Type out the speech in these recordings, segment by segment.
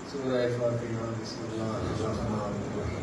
सूरह फातिहा बिस्मिल्लाहिर्रहमानिर्रहीम।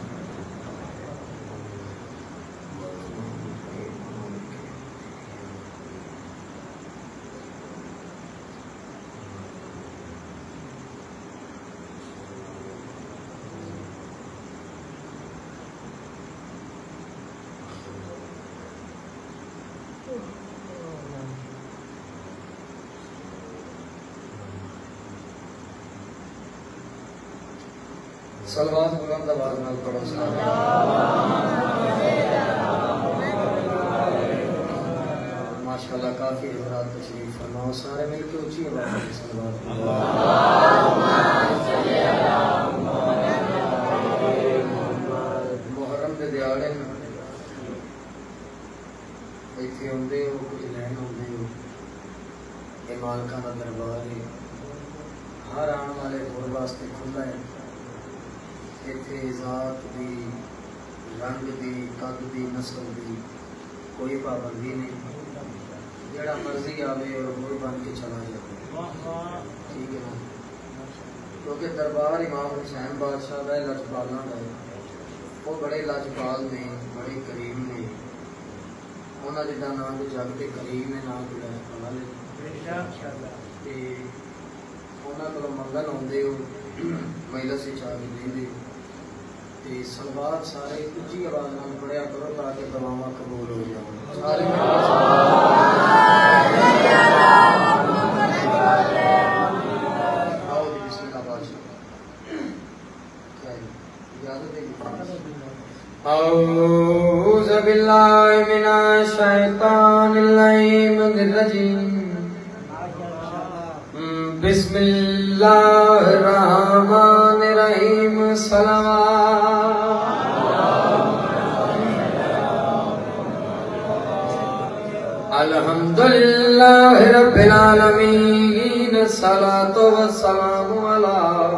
सलवात बुलंद आवाज में पढ़ो। माशाल्लाह काफी हज़रात तशरीफ फरमाओ, सारे मिलकर ऊंची आवाज में सलवात। मुहर्रम के दिहाड़े इत्थे आउंदे हो, कुछ लैन आउंदे हो, ये मालकां दा दरबार है, हर आने वाले गुर वास्ते खुला है। इत्थे जात दी, रंग दी, कद दी, नस्ल दी कोई पाबंदी नहीं, जड़ा मर्जी आवे और गुर बन के चला जाए, ठीक है ना। क्योंकि दरबार इमाम हुसैन बादशाह का लजपालों का है, वो बड़े लजपाल ने, बड़े करीम ने, उन्होंने जिदा नाम तो जग के करीम ने नाम तो लजपाल है। उन्होंने को मंगन आते हो मजलिस आके देंगे ते सलवात सारे ऊंची आवाज नाल पढ़िया करो ताकि दुआवां कबूल हो जाए। सारे आओ जी बिस्मिल्लाह बादशाह क्या इजाजत है। औज़ु बिल्लाहि मिनश शैतानिर रजीम। बिस्मिल्लाहिर्रहमानिर्रहीम। अल्हम्दुलिल्लाहि रब्बिल आलमीन। सलातो वस्सलामु अला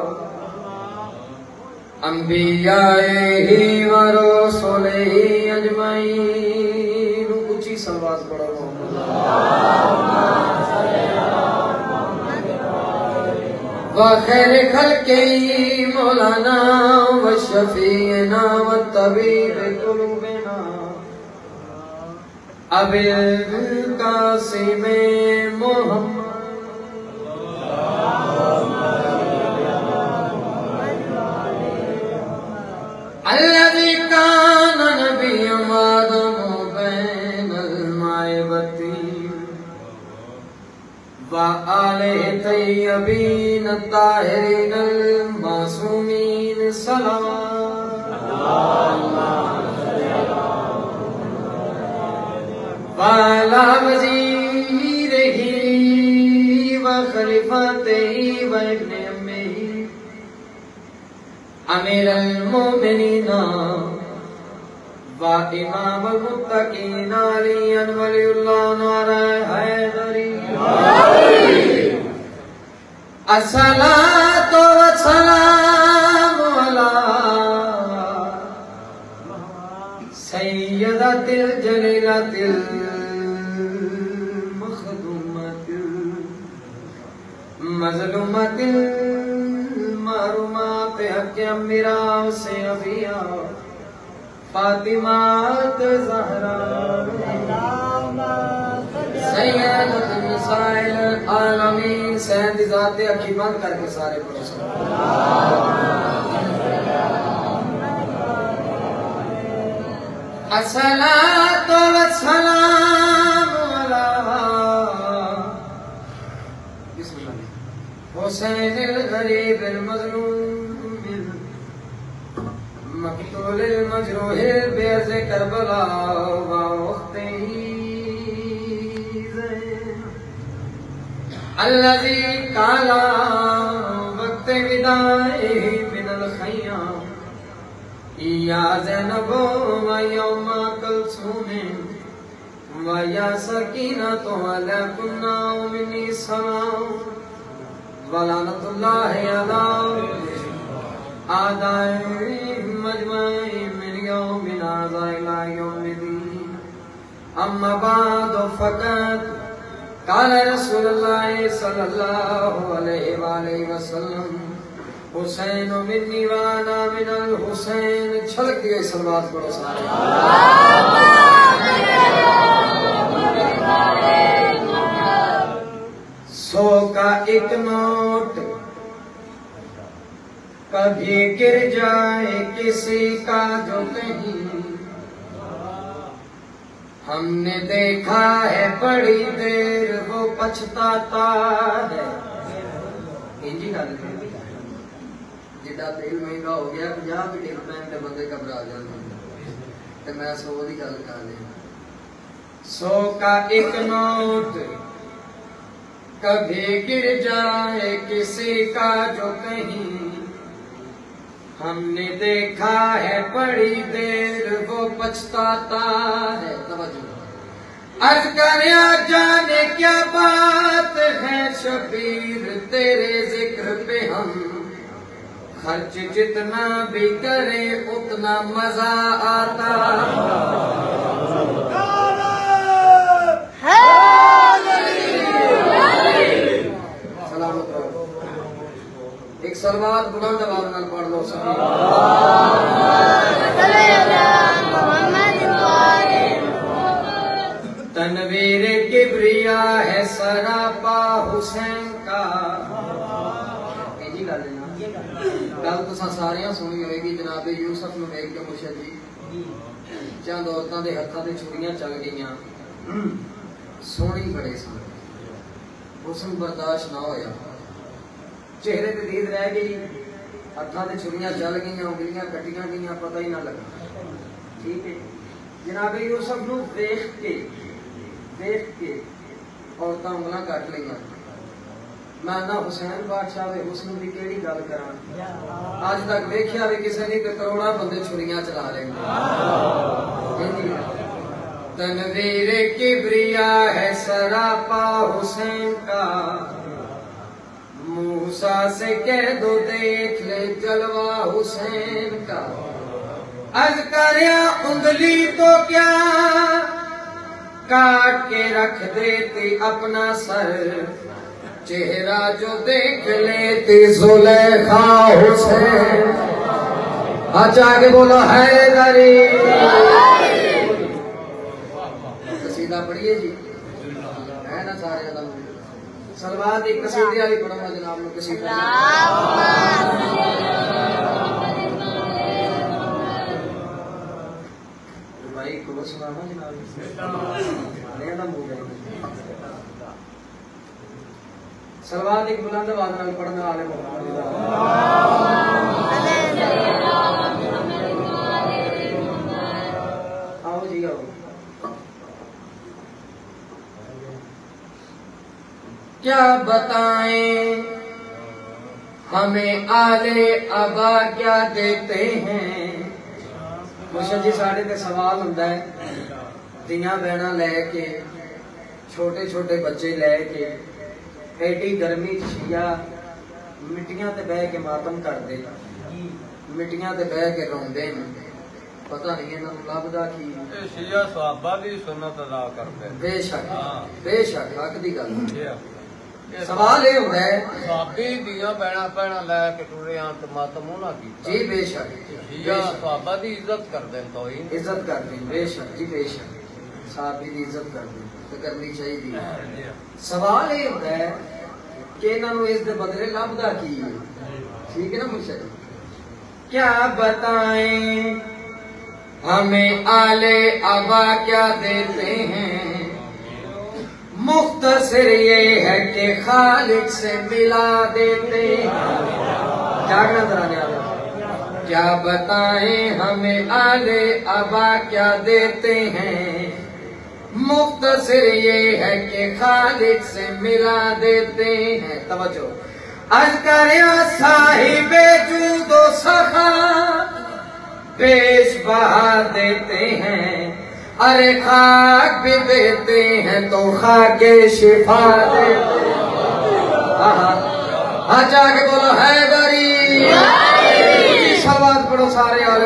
अंबियाए व रसूलिही अजमईन। ऊंची सलवात पढ़ो। व खैर खल्क़ि मौलाना व शफीना व तबीब कुलूबिना अबिल कासिम मोहम्मद। अल्लज़ी काना नबिय्यन आदम बैनल माए वतीन व आलिहि तय्यबीन ताहिरीन मासूमीन। वाला वज़ीरिही व खलीफतिही व इब्ने अम्मिही अमीरुल मोमिनीन व इमामुल मुत्तकीन अलिय्यन वलियुल्लाह नारा हैदरी। अस्सलातु वस्सलामु अला सय्यदतिल जलीलतिल मखदूमतिल मज़लूमतिल महरूमात हक़्क़े अमीरा से अबिया फातिमा ज़हरा सय्यदतुन निसाइल आलमीन। सैयद ज़ाते अखी बंद करके सारे पढ़ो। अस्सलातु वस्सलामु अला हुसैनिल गरीबिल मज़लूमिल मक़तूलिल मजरूहिल बिअर्ज़ि करबला व उख़्तिही अल्लज़ी काला वक्त विदाइही मिनल ख़य्याम या ज़ैनबो व यौम कलसूम व या सकीनतु अलैकुन्ना मिन्नी सलाम व लानतुल्लाहि अला आदाइहिम अजमईन मिन यौमिन हाज़ा इला यौमिद्दीन। अम्मा बाद फ़क़त काल रसूलुल्लाह सल्लल्लाहु अलैहि वसल्लम हुसैन मिन्नी वाना मिनल हुसैन। छलक दिए सलवात पढ़ो सारे। सौ का एक नोट कभी गिर जाए किसी का जो कहीं, हमने देखा है बड़ी देर वो पछताता है। इंजी गल जिदा तेल महंगा हो गया 50 भी डिग पैन ते बंदे घबरा जाते ते मैं 100 की गल कर रहा। 100 का एक नोट कभी गिर जाए किसी का जो कहीं, हमने देखा है बड़ी देर वो पछताता है। अर्ज करया जाने क्या बात है शबीर तेरे जिक्र पे हम, खर्च जितना भी करे उतना मजा आता है। सलामत रहो। एक सलवात बुलंद आवाज नाल पढ़ लो सभी। तनवीर किबरिया है सरापा हुसैन का। गल तुसा सारियां सुनी होगी। जनाब यूसुफ नूं वेख के मुर्शद जी चंद औरतां दे हत्थां ते छुरियां चल गईयां, सोहनी बड़े सन, हुस्न बर्दाश्त ना होया, चेहरे ते दीद रह गई, हत्थां ते छुरियां चल गईयां, उंगलियां कटियां गईयां, पता ही ना लगा। ठीक है, जनाब यूसुफ नूं वेख के औरतां उंगलां कट लईयां। मैं ना हुसैन बादशाह दे हुस्न दी केड़ी गल करां। अज तक देखिया भी किसी ने करोड़ा बंदे छुरियां चला रहे हैं। तनवीर किबरिया है सरापा हुसैन का, मूसा से कह दो देख ले जलवा हुसैन का। अज करया उंगली तो क्या काट के रख देती अपना सर, चेहरा जो देख लेती जुलेखा हुसैन। अच्छा आगे बोलो हैदरी। कसीदा पढ़िए जी, है ना सारे अलग। सलवात एक कसीदे वाली पढ़ूंगा जनाब लोग। कसीदा भाई को सुनाना जनाब। सलवात एक बुलंद आवाज नाल पढ़ने वाले आओ जी आओ। क्या बताएं हमें आले अबा क्या देते हैं। मुर्शद जी साढ़े ते सवाल हुंदा है, दियां बहना लैके छोटे छोटे बच्चे लैके एडी गर्मी छिया मिट्टियां ते बह के मातम करदे, मिट्टियां ते बह के रोंदे ने। पता नहीं इन्हां नूं लभदा की शिया सहाबा दी सुन्नत अदा करदे। बेशक हक दी गल है। सवाल ये होता है सहाबी दियां बहना भैणा लैके टुरे आन ते मातम उन्हां कीता जी। बेशक शिया सहाबा दी इज्जत करदे, तो इज्जत करदे। बेशक जी बेशक सहाबी दी इज्जत करदे ते करनी चाहिए। सवाल ये होता है कि इन्हों इस दे बदले लभदा की है। ठीक है ना मुर्शद, क्या बताएं हमें आले अबा क्या देते हैं। मुख्तसर ये है कि खालिक से मिला देते हैं। जागना जरा क्या बताएं हमें आले अबा क्या देते हैं। मुख्तसर ये है कि खालिक से मिला देते हैं। तवज्जो अज़करिया साहिबे जूदो सखा पेश बहा देते हैं। अरे खाक भी देते हैं तो खाके शिफा देते हैं। जाके बोलो हैदरी। सलवात पढ़ो सारे आले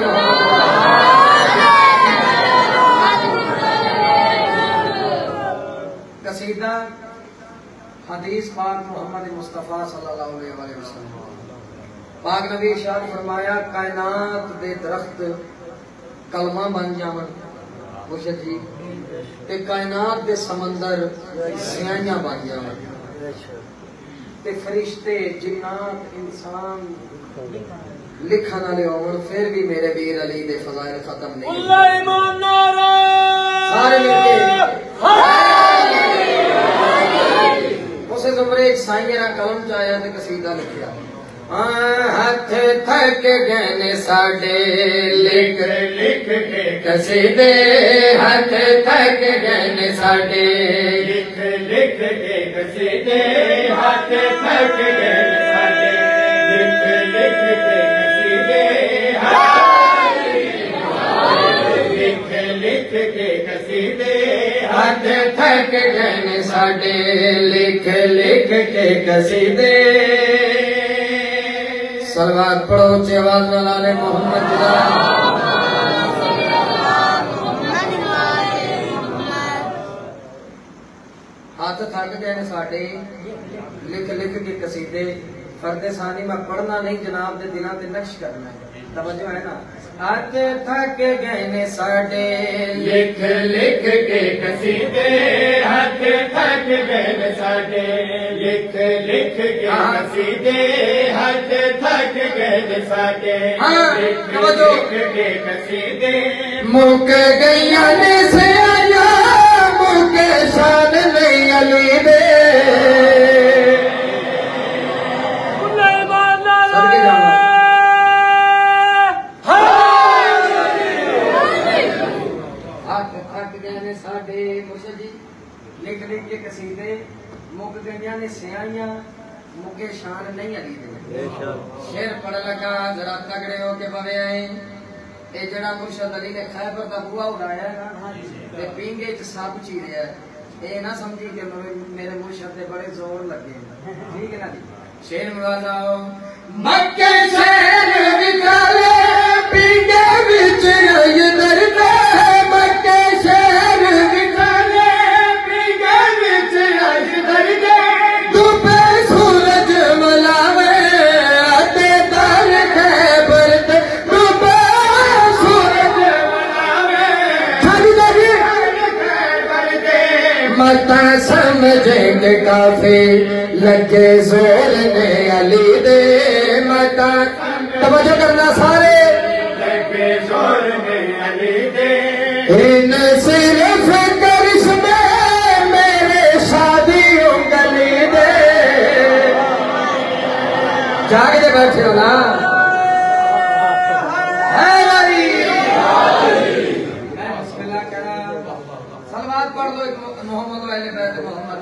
कसीदा हदीस पाक मोहम्मद मुस्तफ़ा सल्लल्लाहु अलैहि वसल्लम। पाक नबी इरशाद फरमाया कायनात दे दरख्त कलमा बन जावन मुर्शिद जी ते कायनात दे समंदर स्याहियां बन जावन ते फरिश्ते जिन्नात इंसान लिखन वाले होवन फिर भी मेरे वीर अली दे फज़ाइल खत्म नहीं सारे मिलके उस ज़मरे साईं कलम च आया ते कसीदा लिखिया हाथ थक गए ने साडे लिख लिख के कसीदे हाथ थक गए ने साडे लिख लिख के कसीदे हाथ थक गए ने साडे लिख लिख के कसीदे लिख लिख के कसीदे हाथ थक गए ने साडे लिख लिख के कसीदे सलवात पढ़ो ऊंची आवाज में लाले मोहम्मद हाथ थक गए ने साडे लिख लिख के कसीदे फर्दे सानी मैं पढ़ना नहीं जनाब दे दिलों ते नक्श करना है तवज्जो है ना हाथ थक गए ने साडे लिख लिख के कसीदे हाथ थक गए ने साडे लिख लिख के कसीदे हाथ थक गए ने साडे लिख लिख के कसीदे मुक गईया ने सयाया मुक शान नहीं अली दे लिख लिख के कसीदे मुक गईया ने स्याहियां मुके शान नहीं अली दे शेर पढ़ लगा जरा तगड़े हो के पवे आए ये जड़ा मुर्शद अली ने खैबर दा बुआ उड़ाया ना ते पींगे च सब चीरिया ये ना समझी कि मेरे मुर्शद दे बड़े जोर लगे ठीक है ना जी शेर मवाजाओ मक्के शहर विकाले पींगे विच ये दर्द मक्के शहर विकाले पींगे विच ये दर्द डूबे सूरज मलावे आते दर खैबर ते डूबे सूरज मलावे छड़ी दरी खैबर दे मता समझेंगे काफी लगे जोर ने अली दे मता तवज्जो करना सारे लगे जोर ने अली दे इन सिर्फ करिश्मे मेरे शादियों गली दे जाग के बैठे हो ना सलवात पढ़ लो मोहम्मद वाले बैठ मोहम्मद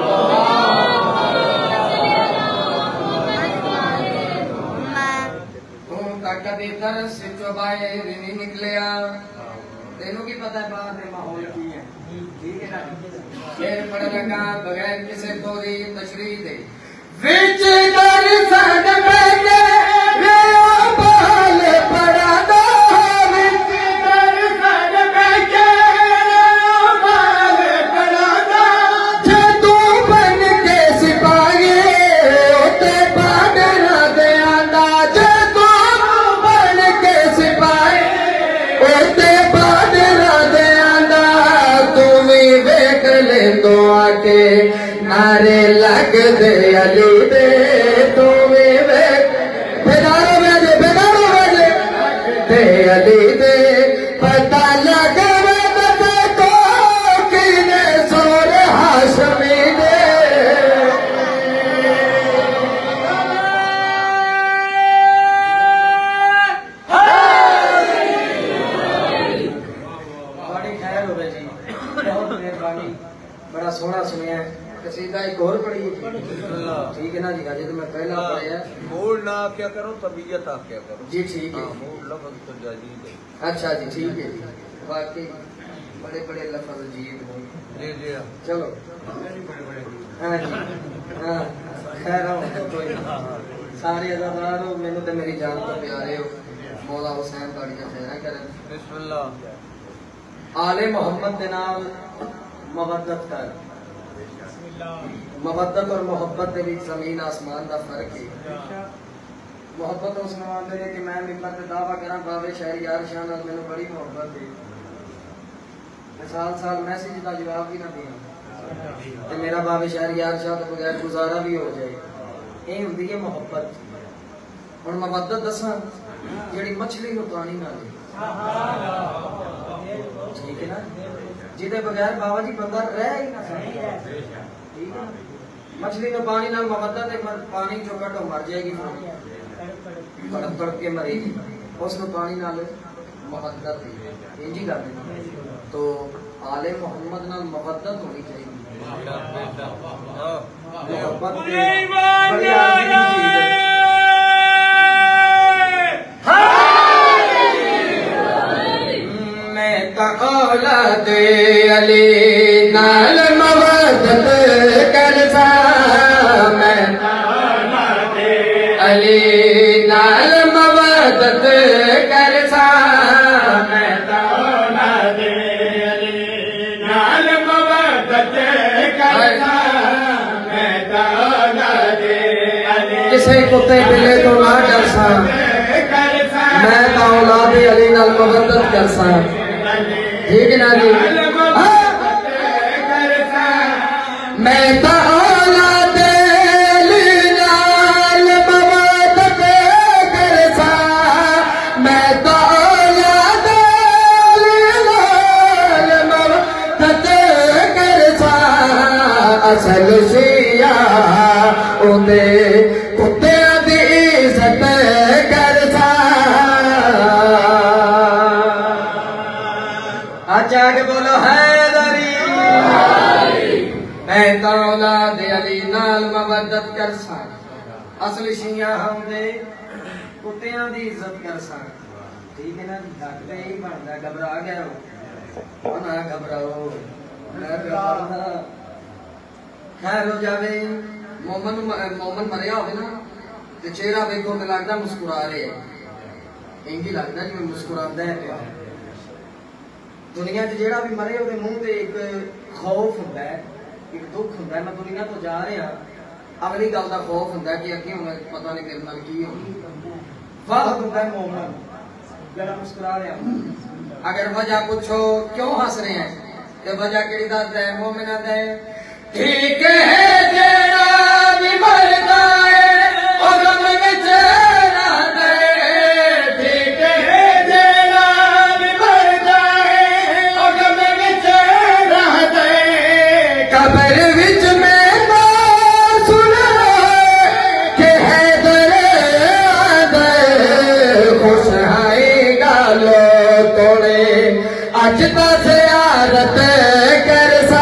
कभी दरस से बाहर नहीं निकलिया तेनों की पता है बाहर में माहौल की है ठीक है ना शेर पढ़ लगा बगैर किसी थोड़ी तशरीह दे विच दर सद बैठे वे बाल पड़ा दो विच दर सद बैठे बाल पड़ा दो जदू बन के सिपाही होते बाडरा दे आंदा जदू बन के सिपाही होते बाडरा दे आंदा तुम्हें वेख ले तो आके नारे लग दे अली दे तुम्हें वेख बेदारो बजे दे अली दे पता लग तो किने सोर हाशमी दे बड़ी खैर हो जी बहुत मेहरबानी बड़ा सोहना सुनिया कसीदा एक और पढ़ी ठीक है ना जी अजय तो मैं पहला पढ़िया मूल ना क्या करो तबीयत आप क्या करो जी ठीक है मूल लफ्ज तो जायज है अच्छा जी ठीक है जी बाकी बड़े बड़े लफ्ज अजीब हो जी जी चलो हाँ जी हाँ खैर कोई सारे अज़ादार हो मैनू तो मेरी जान तो प्यारे हो मौला हुसैन ताड़ियां खैर करें बिस्मिल्लाह आले मोहम्मद के नाम मोहब्बत कर मोहब्बत और मोहब्बत के बीच जमीन आसमान का फर्क है मोहब्बत उस नवाते ने कि मैं मिंबर ते दावा करा बाबे शहर यार शाह नाल मैनूं बड़ी मोहब्बत है। साल साल मैसेज का जवाब भी ना दिया ते मेरा बाबे शहर यार शाह तो बगैर गुजारा भी हो जाए। ये हुंदी है मोहब्बत। हुण मवद्दत दसां जिहड़ी मछली नूं पानी ना दे, ठीक है ना, जिहदे बगैर बाबा जी बंदा रह ही ना सकदा, ठीक है। मछली नूं पानी नाल मवद्दत है, पानी चों कढो मर जाएगी, तड़प तड़प के मरेगी, उसको पानी नाल मोहब्बत है। इंजी कर देना तो आले मोहम्मद नाल मोहब्बत होनी चाहिए। मोहब्बत बड़ी आदमी चीज है। मैं तो औलाद अली नाल मोहब्बत करसा, मैं अली नाल मोहब्बत करसा, मैं औलाद अली नाल मोहब्बत करसा, मैं औलाद अली किसे कुत्ते बिल्ले तो ना डरसा, मैं औलाद अली नाल मोहब्बत करसा, ठीक ना जी। मैं तो औलाद असल शिया उदे कुत्ते दी इज्जत करसा। अच्छा के बोलो हैदरी। मैं तो औलाद अली नाल मवद्दत करसा, असल शिया उदे कुत्तियां दी इज्जत करसा, ठीक है ना। डॉक्टर यही बनता, घबरा गया हो ना घबराओ, खैर हो जावे। मोमन मरिया हो ना तो चेहरा देखो तो लगता मुस्कुरा रहे है, इंज ही लगता जिवें मुस्कुरांदा है पिया। दुनिया च जेड़ा भी मरे उसके मुंह से एक खौफ होंदा है, एक दुख होंदा है। मैं दुनिया तो जा रहा, अगली गल का खौफ होंदा है कि अगे हुण पता नहीं मेरे नाल की होगी। वाह होंदा है मोमन जेड़ा मुस्कुरा रहा। अगर वजह पूछो क्यों हस रहे हैं तो वजह केड़ी दसदा है, मोमिना दा है ठीक है जेड़ा भी मरदा है ओ गम विच रहदा है, ठीक है जेड़ा भी मरदा है ओ गम विच रहदा है। कब्र विच मैं ना सुना कि हैदर आदा खुश है गालो तोड़े अज दा ज़ियारत करसा।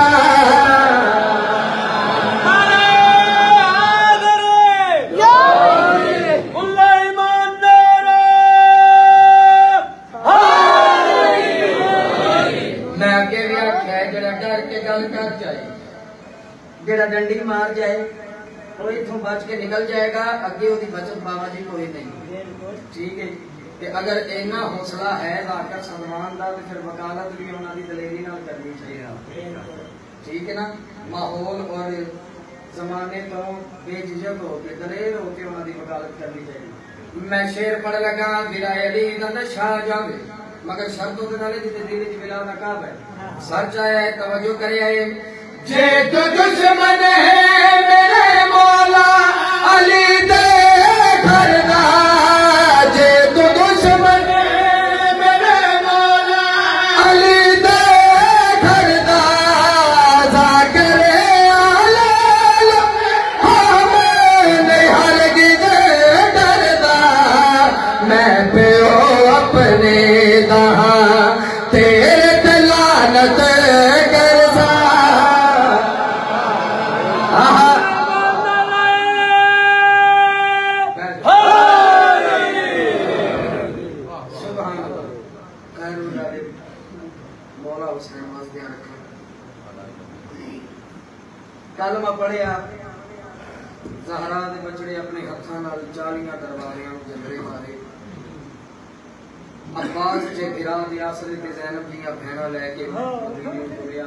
जेड़ा डंडी मार जाए वो इथों बच के निकल जाएगा, अगे उसकी बचत बाबा जी कोई नहीं, ठीक है। कि अगर इन्ना हौसला है जाकर सलमान का तो फिर वकालत भी उन्होंने दलेरी नाल करनी चाहिए, ठीक है ना। माहौल और जमाने तो बेझिझक होकर दलेर होकर उन्होंने वकालत करनी चाहिए। मैं शेर पढ़ लगा विराए अली दा नशा जावे, मगर शर्त उहदे नाल जिते दिल च विला नकाब है, सच आया है तवज्जो करे है। जे तो दुश्मन है मेरे मौला अली दे घर दा, जे तो दुश्मन है मेरे मौला अली दे घर दा, जाकर आलम हमें हरगिज़ डरदा, मैं प्यो अपने दहा तेरे ते लानत करसा। कल मैं पढ़िया ज़हरा दे बछड़े अपने हत्थां नाल 40 दरबारियां नूं जंदरे मारे। अब्बास जे गिरा दी आसरे ते ज़ैनब दियां भैणां लैके टुरिया।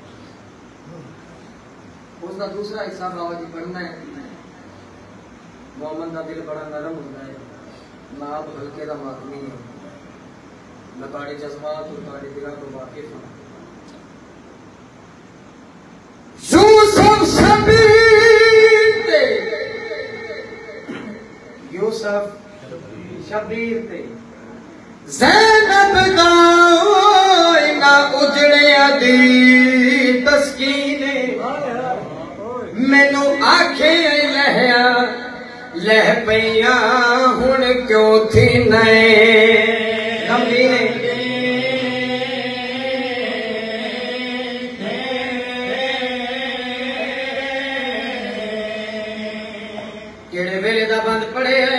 उसका दूसरा हिस्सा बाबा जी पढ़ना है। मोमन का दिल बड़ा नरम होता है, नाब हल्के का मातमी है। मैं तुहाडे जज्बात और तुहाडे दिलों को वाकिफ हूं। यूसुफ शबीर ते ज़ैनब दा ना उजड़िया दी तस्कीने मैनू आखे लहया लह पईया हुण क्यों थी नए गमगीने केड़े वेले दा बंद पड़े है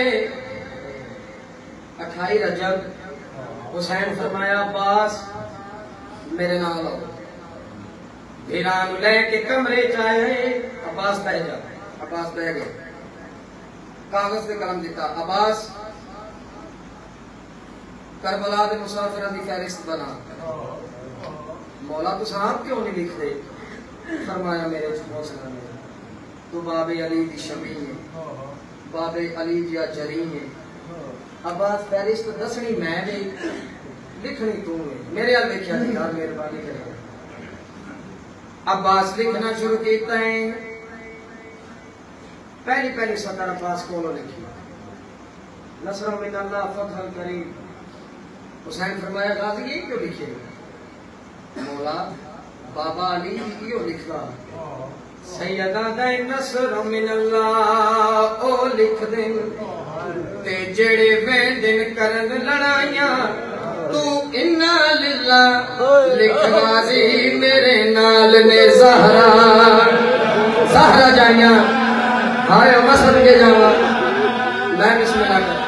28 रजब। हुसैन फरमाया अब्बास मेरे नाल आओ। वीरान लेके कमरे चाहे अब्बास बह जा। अब्बास बह गए, कागज से कलम दिता। अब्बास करबला दे मुसाफिरां दी फहरिस्त बना। मौला तुस आप क्यों नहीं लिखते? फरमाया मेरे च हौसला नहीं। तू बाबे अली दी शमी है, बाबे अली दिया जरी है। अब्बास फहरिस्त दसनी मैं नहीं, लिखनी तू है। मेरे हाल लिखिया नहीं यार, मेहरबानी करेगा। अब्बास लिखना शुरू किया है। पहली पहली सतर अब्बास कोलो लिखी, नसर मिन अल्लाह फतहल करीम। हुसैन फरमाया गाजी ये क्यों लिखे? मौला बाबा अली क्यों लिखा? सैयदा दा नसर मिन अल्लाह ओ लिख देन ते जेड़े वेंदन करन लड़ाइयां तू इन्ना लिल्ला लिख गाजी मेरे नाल ने ज़हरा ज़हरा जाइया हाय मसद के जावा मैं बिस्मिल्लाह कर।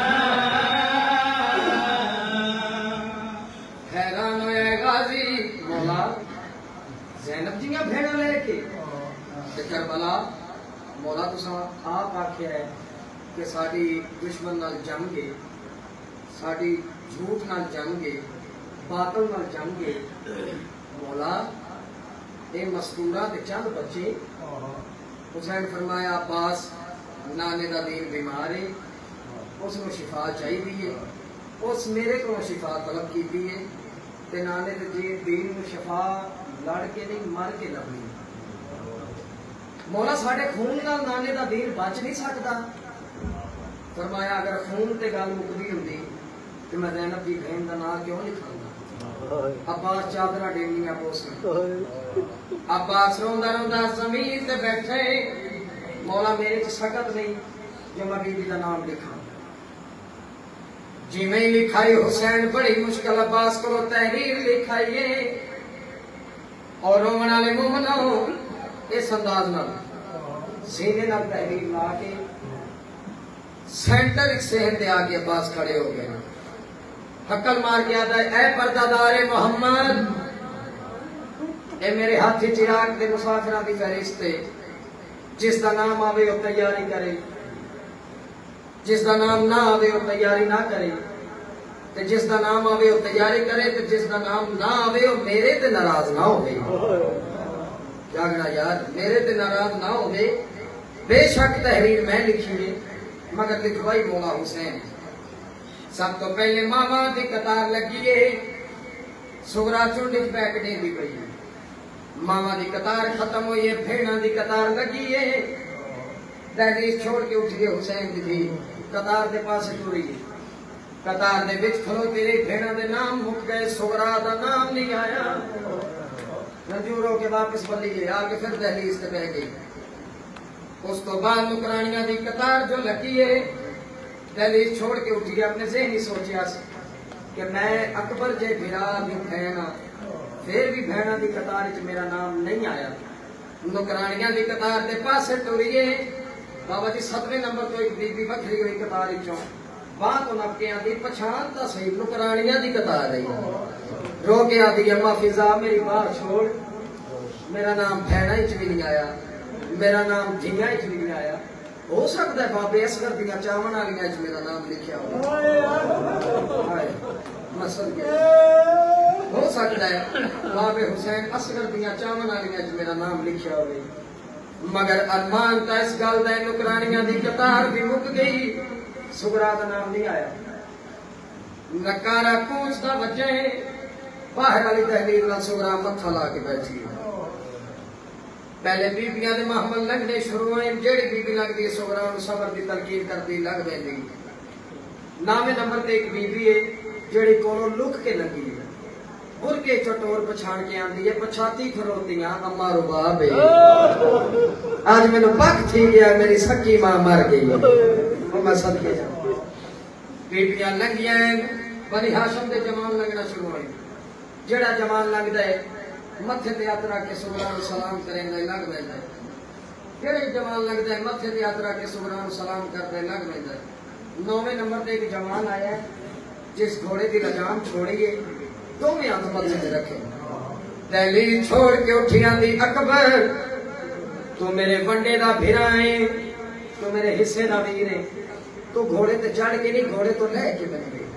हैरान होया गाजी मौला ज़ैनब जियां भेड़ा लेके करबला मौला तुसा आप आख्या है कि साडी दुश्मन नाल जंगे, साडी झूठ नाल जंगे, बातल नाल जंगे। मौला ये मस्तूरा ते चंद बच्चे। हुसैन फरमाया अब्बास नाने दा दीन बीमार है, उसनू शिफा चाहिए है, उस मेरे को शिफा तलब की है ते नाने दे दीन नू शिफा लड़ के नहीं मर के लभनी। मौला साढ़े खून नाल नाने दा दीन बच नहीं सकता। फरमाया अगर खून ते गल मुकदी हुंदी ते मैं ज़ैनब दी बहन दा नाम क्यों लिखांगा? अब्बास चादरा डेनिया पोस अब्बास रोंदा रोंदा ज़मीन ते बैठे। मौला मेरे च सकत नहीं जो मैं बीबी दा नाम लिखा। जिवें लिखाई हुसैन बड़ी मुश्किल अब्बास को तहरीर लिखाइए और रोवण वाले मोमनो इस अंदाज नाल सीने नाल तहरीर ला के सेंटर सेहत दे आगे अब्बास खड़े हो गए। हकल मार के आता है ऐ पर्दादारे मोहम्मद, ए मेरे हाथी चिराग दे मुसाफिरां दी फहरिस्त है। जिसका नाम आवे वो तैयारी करे, जिसका नाम ना आवे वो तैयारी ना करे, ते जिसका नाम आवे वो तैयारी करे, ते जिसका नाम ना आवे वो मेरे ते नाराज ना होवे। जागना यार, मेरे ते नाराज ना होवे। बेशक तहरीर मैं लिखी है मगर लिखवाई मौला हुसैन। सब तो पहले मामा की कतार लगी है, सुगरा चुंड पैकने दी पई। मामा की कतार खत्म हुई है, भेड़ा की कतार लगी है। दहलीज छोड़ के उठ गए हुसैन दी कतार के पास टुरी। कतार दे विच खलोती रही, भेड़ा के नाम मुक गए, सुगरा का नाम नहीं आया। रजूरों के वापस बली गई, आगे फिर दहलीज से बह गई। उस तो बाद नुकरानियां दी कतार जो लगी है, दहलीज छोड़ के उठी। अपने ज़हन ही सोचा कि मैं अकबर जे भिरा दी भैन फिर भी भैना दी कतार च मेरा नाम नहीं आया। नुकरानियां दी कतार दे पासे टुरीए। बाबा जी 7वें नंबर तो एक बीबी बखरी हुई कतार चो बात नपके आती पछाण तो सही नुकरानियां दी कतार रही। रो के आती अम्मा फिजा मेरी बात छोड़, मेरा नाम भैना च भी नहीं आया, मेरा नाम जिया च भी नहीं आया। हो सकता है बाबे असगर दियां चावन वालियां च मेरा नाम लिखा हो। हो सकता है बाबे हुसैन असगर दियां चावन वालियां च मेरा नाम लिखा हो। मगर अरमान तो इस गल का नुकरानियां की कतार भी मुक गई। सुगरा का नाम नहीं आया। नकारा कूचता बचे बाहर वाली दहलीज में सुगरा मत्था ला के बैठी। पहले बीबियां दे महमल लगने शुरू हुए। जेड़ी बीबी लगती है सुगरा सबर की तलकीन करती लग पैंदी। नामे नंबर ते एक बीबी है जेड़ी कोलों लुक के लगी है। बुरके चटोर पछाण के आंदी है। पछाती खरोतियां अम्मा रुबाब है। आज मैनू पक थी गया मेरी सकी मां मर गई है। मैं सदके जा बीबियां लगियां बनी हाशम दे जमान लगना शुरू हुए। जेड़ा जमान लगदा है मथे ते हथ रख के सुगरा नूं सलाम करेंदा लग पैंदा है। जेड़े जमान लगदा है मथे ते हथ रख के सुगरा नूं सलाम करदा लग पैंदा है। 9वें नंबर ते एक जवान आया जिस घोड़े की लगाम छोड़ी है दोवें हाथ मथे ते रखे। दहलीज छोड़ के उठी आंदी अकबर तू मेरे वंडे दा भिरा है तू मेरे हिस्से दा वीर है। तू घोड़े ते चढ़ के नहीं घोड़े तो ले के बन गई।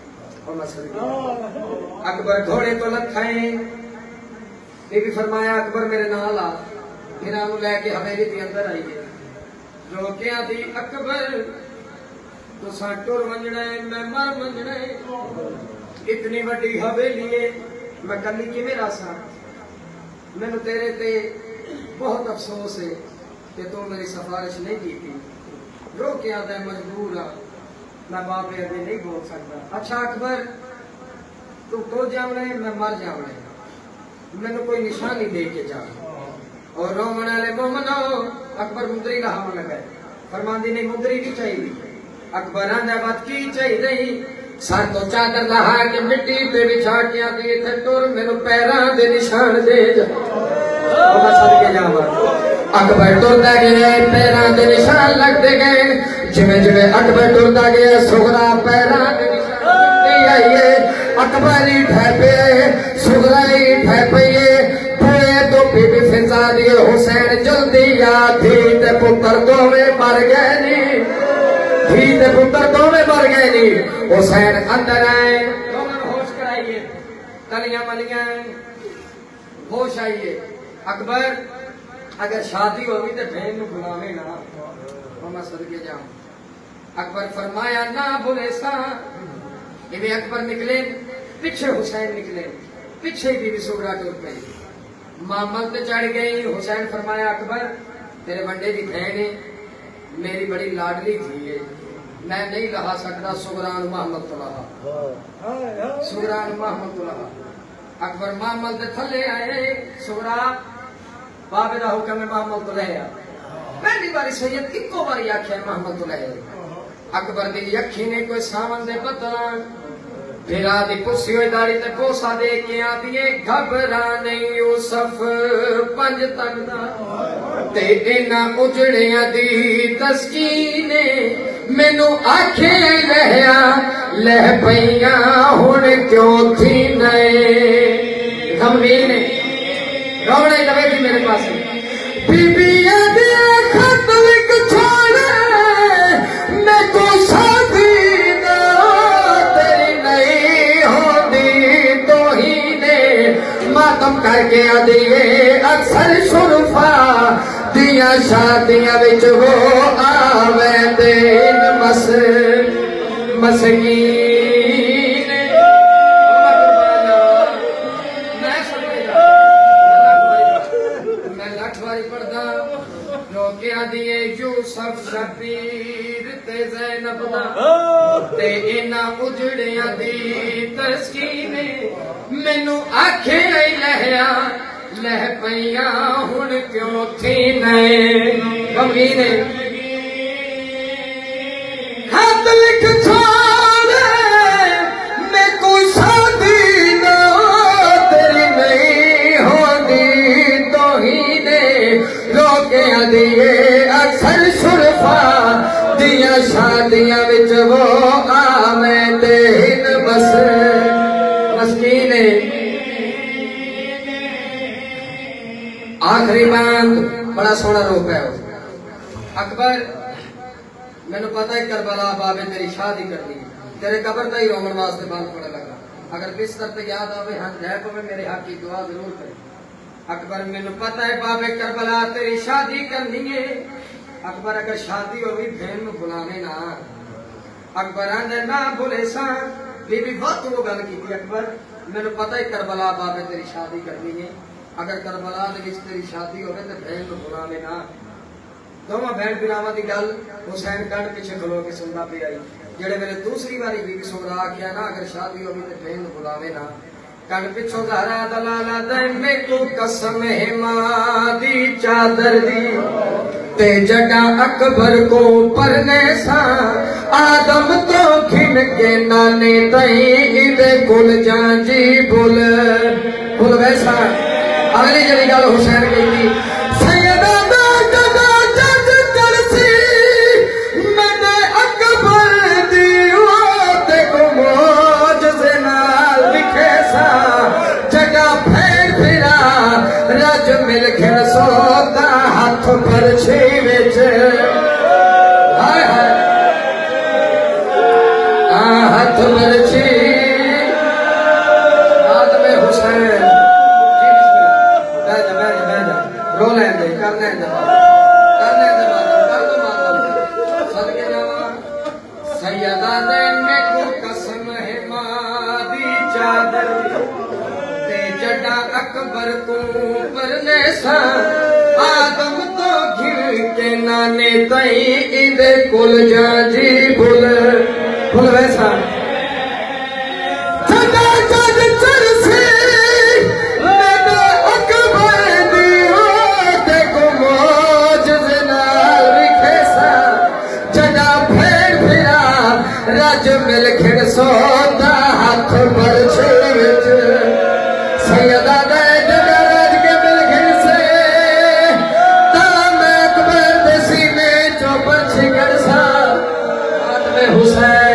अकबर घोड़े तो लथा है। बीबी फरमाया अकबर मेरे नाल आ। भिरा नूं लैके हवेली के अंदर आई है। रोकिया दी अकबर तुसा टुर वंजना है मैं मर वंजना है। इतनी वड्डी हवेली है मैं कली किवें रासा। मैनू तेरे ते बहुत अफसोस है कि तू मेरी सिफारिश नहीं की। रो के आता है मजबूर आ मैं बापे अगे नहीं बोल सकता। अच्छा अकबर तू तो जावना है मैं मर जावना है। मैनू कोई निशानी दे के जा। और रोमन वाले मोमनो अकबर मुंदरी लहावन लगा। फरमांदी नहीं मुंदरी नहीं चाहिए। अकबर आंदा बात की चाहिए सर तो चादर लहा के मिट्टी पे बिछा के आती थे टुर मेनू पैरां दे निशान दे जा। मैं सदके जावां। अकबर टुरदा गया पैरां दे निशान लगते गए। जिवें जिवें अकबर टुरदा गया सुगरा पैरां दे निशान लगती आई है। अकबर ही ठहपे सुगरा ही ठहपे पूरे तो बीबी फिजा दी हुसैन जल्दी आ थी ते पुत्र दोवें मर गए नी। धी ते पुत्र दोवें मर गए नी। हुसैन अंदर आए होश कराइए तलियां मलियां होश आइए। अकबर अगर शादी होगी तो बहन नूं बुलावे ना। मैं सदके जाऊं। अकबर फरमाया ना बोले सा। इवें अकबर निकले पीछे हुसैन निकले पीछे बीबी सुगरा टुर पई। मामल ते चढ़ गई। हुसैन फरमाया अकबर तेरे वंडे की बहन है मेरी बड़ी लाडली थी है मैं नहीं लहा सकता। सुगरान मोहम्मद तो लहा सुगरान मोहम्मद तो लहा। अकबर मोहम्मद के थले आए। सुगरा बाबे का हुक्म है मोहम्मद तो ले आ। पहली बारी सैयद इको बारी आख्या मोहम्मद तो ले आ। अकबर दी अखी ने कोई सावन दे बदला फिरा दी कुर्सी हुई दाड़ी ते पोसा दे के आती है घबरा नहीं यूसुफ पंज तक दा ते इना उजड़िया दी तस्कीने मैनू आखे लहया लह पईया हुण क्यों थी नए गमगीन रोने लगे थी मेरे पास। बीबिया दे खत लिख छोड़े मैं को साथी ना तेरी नहीं होती तो ही ने मातम करके आदिए अक्सर शुरफा दिया शादियां विच वो आवे दिन मसकीन। मैं लख बारी पढ़दा रोकिया दिए यूसुफ शबीर ते ज़ैनब दा ते इना उजड़िया दी तस्कीने मैनू आखे लहया लह पईया हुण क्यों थी नए गमगीन। खत लिख छोड़े मैं कोई शादी ना तेरी नहीं होती तो ही ने रोके दिए अक्सर शुरफा दिया शादियां विच वो आवे दिन बस मस्कीन। आखिरी बात बड़ा सोना रूप है। अकबर मैंने पता है करबला बाबे तेरी शादी करनी तेरे कबर का ही रोमन वास्ते बाल पड़े लगा। अगर बिस्तर पे याद आवे हाँ जय पवे मेरे हक की दुआ जरूर करे। अकबर मैनू पता है बाबे करबला तेरी शादी करनी है। अकबर अगर शादी होगी बहन में बुलावे ना। अकबर आंदे ना बोले सा बीबी बहुत वो गल की अकबर मैनू पता है करबला बाबे तेरी शादी करनी है। अगर करबला तेरी शादी हो तो बहन में बुलावे ना। दोवां बहन बिरावां की गल हुसैन गढ़ पीछे खलो के सुनता पे आई। जेड़े मेरे दूसरी बारी बीबी सुगरा आख्या ना अगर शादी होगी तो बहन में बुलावे ना। कण पिछो ज़हरा दलाला दे मेकू कसम है मां दी चादर दी ते जड़ा अकबर को परने सा आदम तो खिन के नाने तई इदे कुल जांजी बुल वैसा। अगली जड़ी गल हुसैन कही सैयदा दा जगा जज करसी मैंने अकबर दी ते को मोजज़े नाल दिखे सा जगह फेर फिरा रज मिल के सोता हाथ पर छीविच हाय हाय हाथ पर छी हाथ में हुसैन रो लेंगे करने दे सदके जावा सैयदा दे मेकू कसम है मां दी चादर ते जड़ा अकबर को परने सा आदम तो घिर के नाने तई इदे कुल जाजी बुल वैसा। रज मिल खिड़ सोता हाथ पर छीविच सैयदा दे जगह रज के मिल खिड़ से ताम अकबर दे सीने चौपर छिकड़ सा हाथ में हुसैन